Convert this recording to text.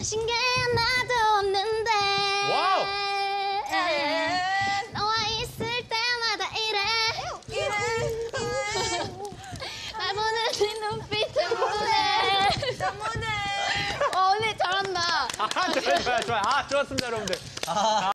신경 하나도 없는데 와우. 너와 있을 때마다 이래 날 보는 네 눈빛 때문에 언니 잘한다. 좋아요. 좋았습니다, 여러분들.